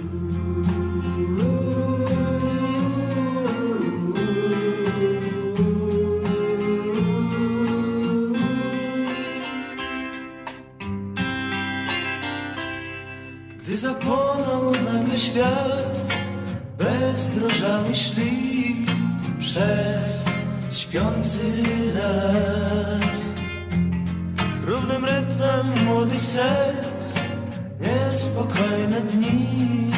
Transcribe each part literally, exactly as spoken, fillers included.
Gdy zapłonął nagle świat, bezdrożami szli przez śpiący las. Równym rytmem młodych serc niespokojne dni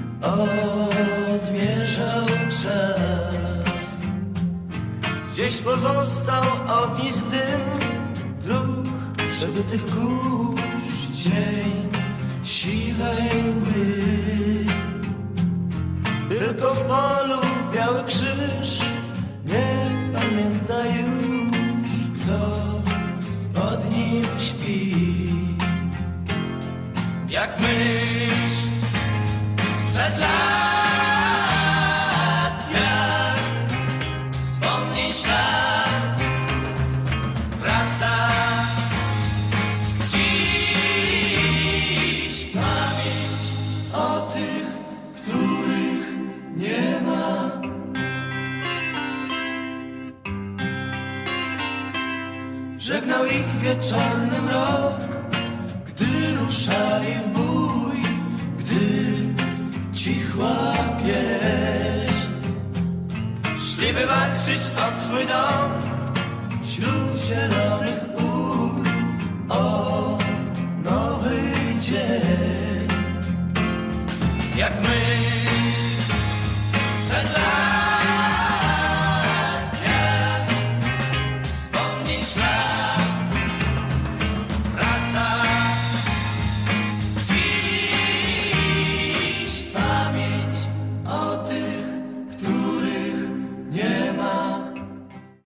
odmierzał czas. Gdzieś pozostał ognisk dym dróg przebytych kurz, dzień siwej mgły. Tylko w polu biały krzyż nie pamięta już, kto pod nim śpi. Jak mysz sprzed lat, jak wspomnień ślad wraca dziś pamięć o tych, których nie ma. Żegnał ich wieczorny mrok, gdy ruszali w bój, gdy cichła pieśń. Szli wywalczyć o twój dom wśród zielonych pól, o nowy dzień. Jak my